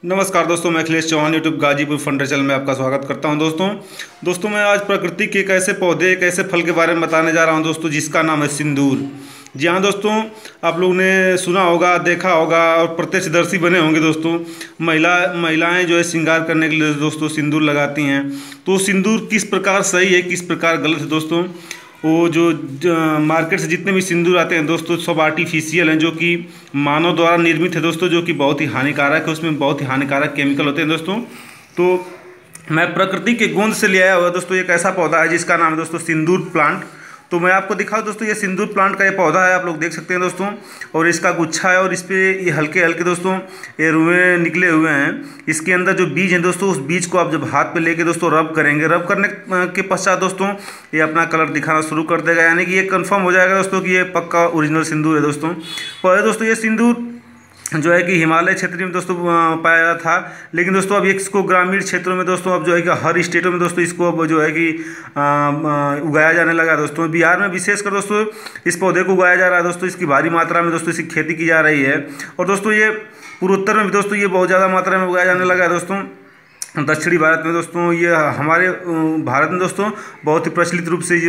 नमस्कार दोस्तों, मैं Akhilesh Chauhan YouTube Ghazipur funder channel में आपका स्वागत करता हूं। दोस्तों मैं आज प्रकृति के एक ऐसे पौधे, एक ऐसे फल के बारे में बताने जा रहा हूं दोस्तों, जिसका नाम है सिंदूर। जी हाँ दोस्तों, आप लोगों ने सुना होगा, देखा होगा और प्रत्यक्षदर्शी बने होंगे दोस्तों। महिलाएं जो है श्रृंगार करने के लिए दोस्तों सिंदूर लगाती हैं। तो सिंदूर किस प्रकार सही है, किस प्रकार गलत है दोस्तों, वो जो मार्केट से जितने भी सिंदूर आते हैं दोस्तों, सब आर्टिफिशियल हैं, जो कि मानव द्वारा निर्मित है दोस्तों, जो कि बहुत ही हानिकारक है। उसमें बहुत ही हानिकारक केमिकल होते हैं दोस्तों। तो मैं प्रकृति के गोंद से ले आया हुआ दोस्तों एक ऐसा पौधा है जिसका नाम है दोस्तों सिंदूर प्लांट। तो मैं आपको दिखाऊं दोस्तों, ये सिंदूर प्लांट का ये पौधा है, आप लोग देख सकते हैं दोस्तों। और इसका गुच्छा है और इस पे ये हल्के हल्के दोस्तों ये रुएँ निकले हुए हैं। इसके अंदर जो बीज हैं दोस्तों, उस बीज को आप जब हाथ पे लेके दोस्तों रब करेंगे, रब करने के पश्चात दोस्तों ये अपना कलर दिखाना शुरू कर देगा। यानी कि ये कंफर्म हो जाएगा दोस्तों कि ये पक्का ओरिजिनल सिंदूर है दोस्तों। पहले दोस्तों ये सिंदूर जो है कि हिमालय क्षेत्र में दोस्तों पाया जाता था, लेकिन दोस्तों अब इसको ग्रामीण क्षेत्रों में दोस्तों अब जो है कि हर स्टेटों में दोस्तों इसको अब जो है कि उगाया जाने लगा दोस्तों। बिहार में विशेषकर दोस्तों इस पौधे को उगाया जा रहा है दोस्तों। इसकी भारी मात्रा में दोस्तों इसकी खेती की जा रही है। और दोस्तों ये पूर्वोत्तर में भी दोस्तों ये बहुत ज़्यादा मात्रा में उगाया जाने लगा है दोस्तों। दक्षिणी भारत में दोस्तों ये हमारे भारत में दोस्तों बहुत ही प्रचलित रूप से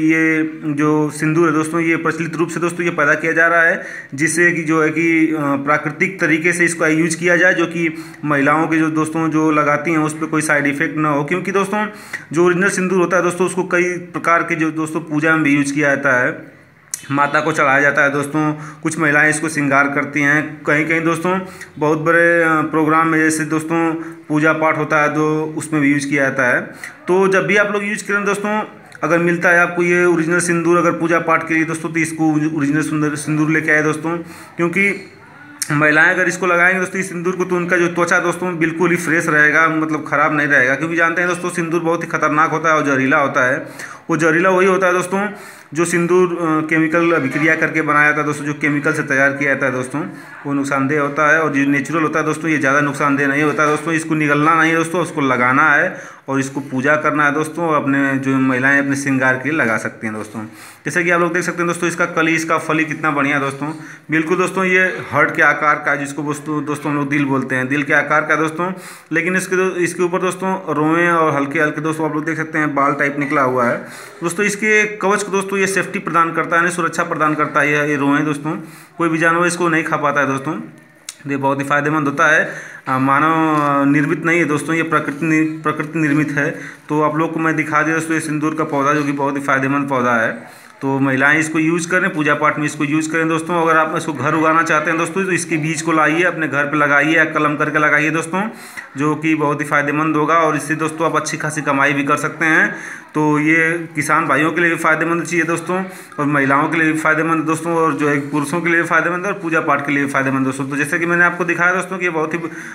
ये जो सिंदूर है दोस्तों, ये प्रचलित रूप से दोस्तों ये पैदा किया जा रहा है, जिससे कि जो है कि प्राकृतिक तरीके से इसको यूज किया जाए, जो कि महिलाओं के जो दोस्तों जो लगाती हैं उस पर कोई साइड इफेक्ट ना हो। क्योंकि दोस्तों जो ओरिजिनल सिंदूर होता है दोस्तों, उसको कई प्रकार के जो दोस्तों पूजा में भी यूज किया जाता है, माता को चढ़ाया जाता है दोस्तों। कुछ महिलाएं इसको श्रृंगार करती हैं। कहीं कहीं दोस्तों बहुत बड़े प्रोग्राम में जैसे दोस्तों पूजा पाठ होता है तो उसमें भी यूज किया जाता है। तो जब भी आप लोग यूज करें दोस्तों, अगर मिलता है आपको ये ओरिजिनल सिंदूर अगर पूजा पाठ के लिए दोस्तों, तो इसको ओरिजिनल सिंदूर लेके आए दोस्तों। क्योंकि महिलाएं अगर इसको लगाएंगे दोस्तों इस सिंदूर को, तो उनका जो त्वचा दोस्तों बिल्कुल ही फ्रेश रहेगा, मतलब ख़राब नहीं रहेगा। क्योंकि जानते हैं दोस्तों सिंदूर बहुत ही खतरनाक होता है और जहरीला होता है। वो जहरीला वही होता है दोस्तों जो सिंदूर केमिकल अभिक्रिया करके बनाया जाता है दोस्तों, जो केमिकल से तैयार किया जाता है दोस्तों, वो नुकसानदेह होता है। और जो नेचुरल होता है दोस्तों, ये ज़्यादा नुकसानदेह नहीं होता है दोस्तों। इसको निगलना नहीं है दोस्तों, उसको लगाना है और इसको पूजा करना है दोस्तों। और अपने जो महिलाएं अपने श्रृंगार के लिए लगा सकती हैं दोस्तों। जैसे कि आप लोग देख सकते हैं दोस्तों, इसका कली, इसका फली कितना बढ़िया है दोस्तों। बिल्कुल दोस्तों ये हार्ट के आकार का, जिसको दोस्तों हम लोग दिल बोलते हैं, दिल के आकार का दोस्तों। लेकिन इसके ऊपर दोस्तों रोएँ और हल्के हल्के दोस्तों आप लोग देख सकते हैं बाल टाइप निकला हुआ है दोस्तों। इसके कवच को दोस्तों ये सेफ्टी प्रदान करता है, सुरक्षा प्रदान करता है। ये रोएँ दोस्तों, कोई भी जानवर इसको नहीं खा पाता है दोस्तों। ये बहुत ही फायदेमंद होता है। मानव निर्मित नहीं है दोस्तों, ये प्रकृति निर्मित है। तो आप लोग को मैं दिखा दिया दोस्तों ये सिंदूर का पौधा, जो कि बहुत ही फायदेमंद पौधा है। तो महिलाएं इसको यूज़ करें, पूजा पाठ में इसको यूज़ करें दोस्तों। अगर आप इसको घर उगाना चाहते हैं दोस्तों, तो इसके बीज को लाइए, अपने घर पे लगाइए या कलम करके लगाइए दोस्तों, जो कि बहुत ही फ़ायदेमंद होगा। और इससे दोस्तों आप अच्छी खासी कमाई भी कर सकते हैं। तो ये किसान भाइयों के लिए भी फ़ायदेमंद चीज़ है दोस्तों, और महिलाओं के लिए भी फ़ायदेमंद दोस्तों, और जो है पुरुषों के लिए भी फ़ायदेमंद है, और पूजा पाठ के लिए भी फ़ायदेमंद दोस्तों। तो जैसे कि मैंने आपको दिखाया दोस्तों कि ये बहुत ही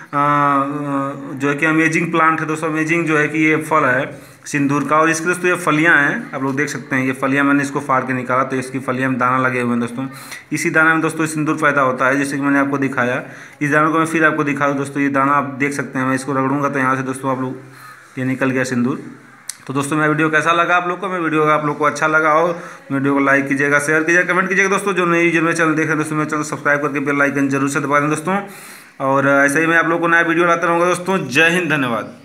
जो है कि अमेजिंग प्लांट है दोस्तों, अमेजिंग जो है कि ये फल है सिंदूर का। और इसके दोस्तों ये फलियां हैं, आप लोग देख सकते हैं। ये फलियां मैंने इसको फाड़ के निकाला, तो इसकी फलियां में दाना लगे हुए हैं दोस्तों। इसी दाना में दोस्तों सिंदूर पैदा होता है, जैसे कि मैंने आपको दिखाया। इस दाने को मैं फिर आपको दिखा दूँ दोस्तों। ये दाना आप देख सकते हैं, मैं इसको रगड़ूंगा तो यहाँ से दोस्तों आप लोग ये निकल गया सिंदूर। तो दोस्तों मेरा वीडियो कैसा लगा आप लोग को? मैं वीडियो आप लोग को अच्छा लगा हो, वीडियो को लाइक कीजिएगा, शेयर कीजिएगा, कमेंट कीजिएगा दोस्तों। जो नई मेरे चैनल देख रहे हैं दोस्तों, मेरे चैनल सब्सक्राइब करके बेल आइकन जरूर से दबा दें दोस्तों। और ऐसे ही मैं आप लोग को नया वीडियो लाता रहूँगा दोस्तों। जय हिंद, धन्यवाद।